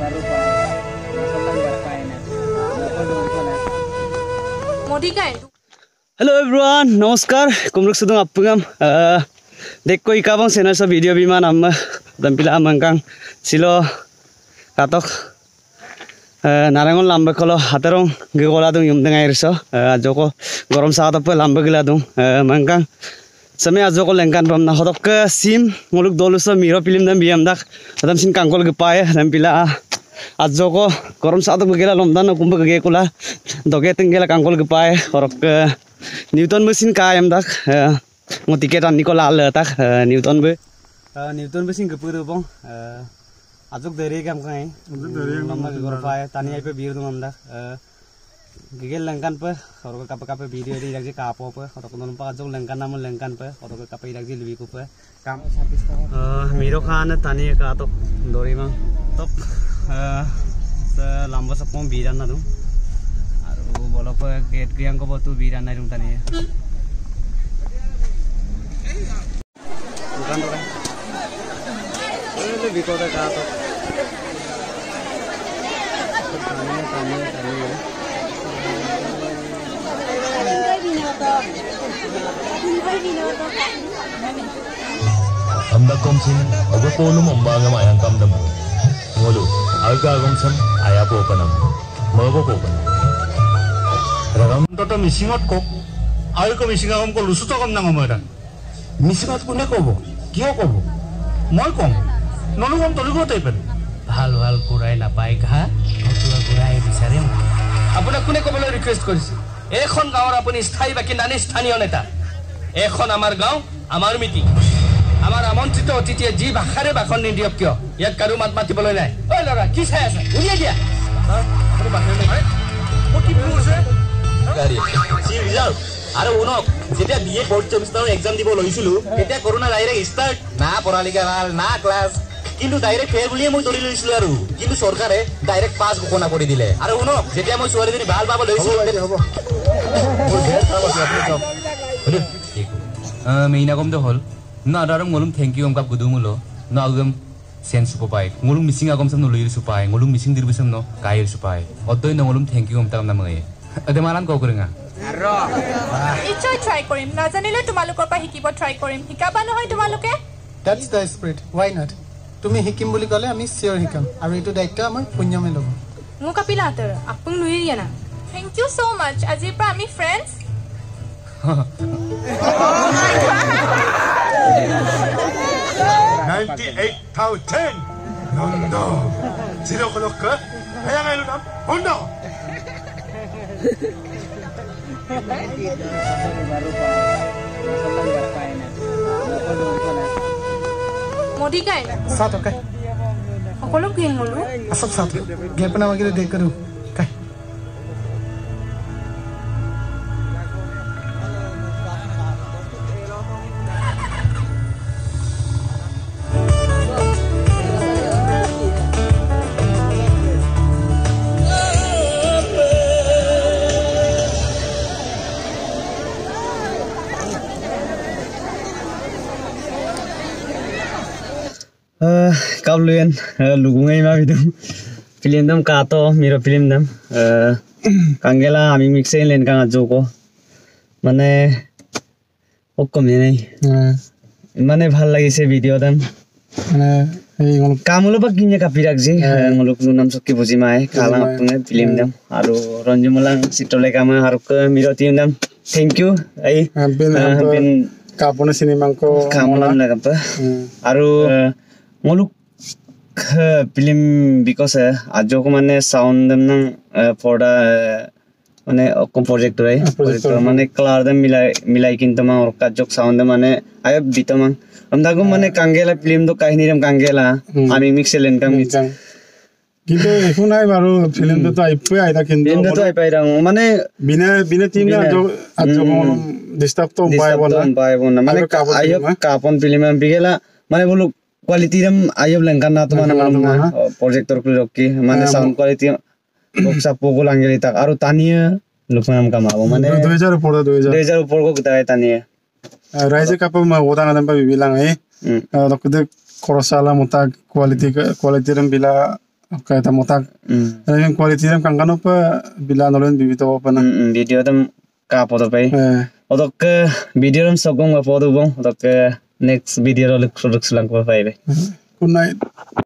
Hello everyone, namaskar. Kumruk sudung appungam. Dekko ikabang channel sa video biman amma dampila amangkang silo katok narangon lamba kolo haterong gegola dung yum dengai riso ajoko gorom sa atap lamba gila dung mangkang same ajoko lengkan pam na hodok ke sim nguluk doluso miro film dam biam dak adam sin kangkol gepae dampila ajoko gorom sa atap gila lomdan kumba gegekula doge tenggela kangkol gepae horok ke Newton mesin kayam dak ngotiket an nikola le tak Newton mesin gepur bong azuk dari kam kai mama gor pae tani ai pe bir dum dak gigel langkan pe horok kapa video di jak kapo pe horok non pa azuk langkan nam langkan pe horok kapa jak libi ko pe kam miro khan tani ka to dori ma top lamba sapom biran na dum bolo pe gate kriang ko botu biran na dum tani bukan bukan lebih kota ka to Amba komsin ogo polum ombanga mayang kam damu ngolu alga komsam aya po panam mogo po panam ragam toto misingot ko ayo ko misinga kom ko lusuto kom nang omoran misingot ko ne kobo kiyo kobo moi kom nonu kom toligo taipen hal kurai na pai ka otua kurai bisarem apuna kune kobole request koriছে এখন গাঁৱৰ আপুনি স্থায়ী বাকি নানি স্থানীয় নেতা এখন আমাৰ গাঁও আমাৰ মিটিং আমাৰ আমন্ত্ৰিত অতিথিয়ে যি ভাষাৰে ভাষণ নিদিয়ক কিয় ইয়াক কাৰো মাত মাতিবলৈ নাই ঐ লগা কি চাই আছে উলিয়াই দিয়া আপুনি বাহিৰ নাই কি বুছে গাড়ী সি ৰিজাল্ট আৰু উনক যেতিয়া বিএ ফৰ্থ সেমিষ্টাৰৰ এক্সাম দিব লৈছিলো তেতিয়া কৰোনা ডাইৰেক্ট ষ্টাৰ্ট না পঢ়ালিকা না ক্লাছ কিন্তু ডাইৰেক্ট ফেল বুলিয়ে মই ধৰি লৈছিলো আৰু কিন্তু চৰকাৰে ডাইৰেক্ট পাছ ঘোষণা কৰি দিলে আৰু উনক যেতিয়া মই ছোৱালীজনী ভাল পাব লৈছিলো হ'ব Meina kom dohol, na darang ngolum thank you kap gudumulo, na agam sen supai, ngolum missing agam sam no loyir supai, ngolum missing dirbisam no kair supai, otoy na ngolum thank you tam na mga. Ade malan ko kuringa. Arro. Ichoy try korim, na janile tumalukor pa hikibo try korim, hikaba no hoy tumaluke? That's the spirit. Why not? Tumi hikim boli kole ami sure hikam. Aru etu daitto amar punyame lobo. Ngo kapila hater, apung loyir yana. Thank you so much. Ajir pra ami friends. 98,010 Nondo Zero kolok Hayang ay lunam Hondo Modi kai na Satu kai Okolo kien ngolu Asap satu Gaya pernah wakil dek kadu Kai Kabluyan lugungai ma bidum film dam kato miro film dam kangela ami mixen len kang ajoko mane okkomi nai mane bhal lagise video dam Mane ei ngolok kamulo ba kinya kapi rakje ngolok nunam sokki buji mai kala apne film dam aru ranjumalang sitole kama haruk miro team dam thank you ai ben kapone cinema ko kamulam lagapa aru ngoluk film because ajoko mane sound dem nang poda mane kom projector ai projector mane color dem milai kinto ma or kajok sound dem mane ay bitamang amdago mane kangela film do kahini ram kangela ami mixelen kam কিন্তু এখন নাই বাৰু ফিল্মটো তো আইপে আইতা কিন্তু film to ai pai rang mane বিনা team না আজো ডিস্টার্ব তো পায় বনা mane ayo kapon film am bigela mane bolu quality ram ayob lengkan na to mane projector ku rokki mane sound quality boksa pogo langeli tak aru tania lukmanam kamabo mane 2000 upor ko kita tania raise kap ma oda na ba bilang ai dokde korosala mota quality ram bila Okay, tamotak. Yung quality ng kangkano pa bila nolon bibito pa na. Video tam kapo to pay. Odok video ram sogong apodo bong. Odok next video ro look lang pa pay. Good night.